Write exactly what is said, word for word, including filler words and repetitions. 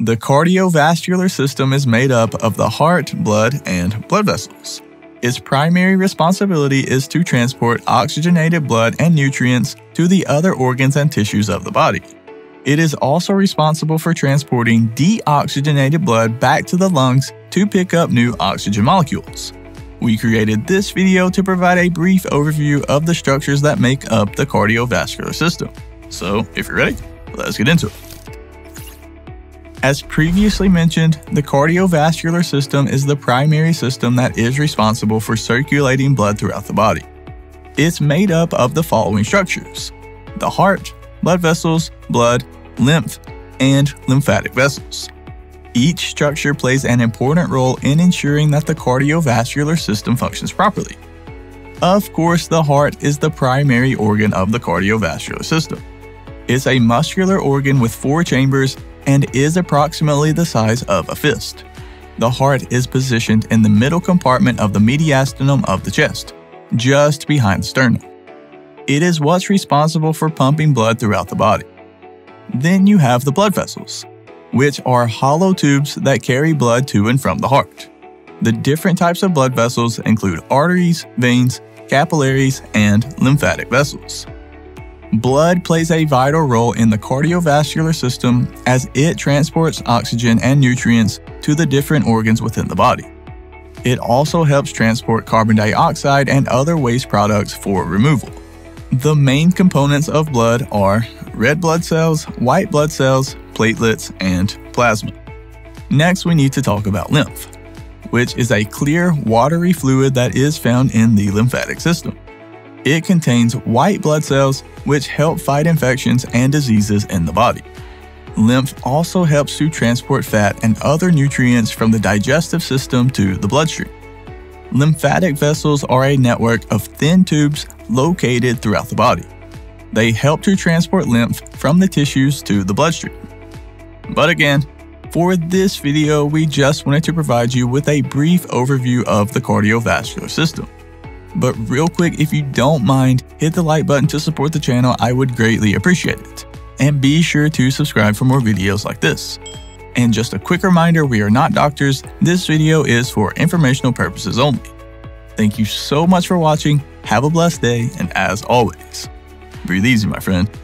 The cardiovascular system is made up of the heart, blood, and blood vessels. Its primary responsibility is to transport oxygenated blood and nutrients to the other organs and tissues of the body. It is also responsible for transporting deoxygenated blood back to the lungs to pick up new oxygen molecules. We created this video to provide a brief overview of the structures that make up the cardiovascular system. So, if you're ready, let's get into it. As previously mentioned, the cardiovascular system is the primary system that is responsible for circulating blood throughout the body. It's made up of the following structures: the heart, blood vessels, blood, lymph, and lymphatic vessels. Each structure plays an important role in ensuring that the cardiovascular system functions properly. Of course, the heart is the primary organ of the cardiovascular system. It's a muscular organ with four chambers and is approximately the size of a fist. The heart is positioned in the middle compartment of the mediastinum of the chest, just behind the sternum. It is what's responsible for pumping blood throughout the body. Then you have the blood vessels, which are hollow tubes that carry blood to and from the heart. The different types of blood vessels include arteries, veins, capillaries, and lymphatic vessels. Blood plays a vital role in the cardiovascular system as it transports oxygen and nutrients to the different organs within the body. It also helps transport carbon dioxide and other waste products for removal. The main components of blood are red blood cells, white blood cells, platelets, and plasma. Next, we need to talk about lymph, which is a clear, watery fluid that is found in the lymphatic system. It contains white blood cells, which help fight infections and diseases in the body. Lymph also helps to transport fat and other nutrients from the digestive system to the bloodstream. Lymphatic vessels are a network of thin tubes located throughout the body. They help to transport lymph from the tissues to the bloodstream. But again, for this video, we just wanted to provide you with a brief overview of the cardiovascular system. But real quick, if you don't mind, hit the like button to support the channel. I would greatly appreciate it. And be sure to subscribe for more videos like this. And just a quick reminder, we are not doctors. This video is for informational purposes only. Thank you so much for watching. Have a blessed day, and as always, breathe easy, my friend.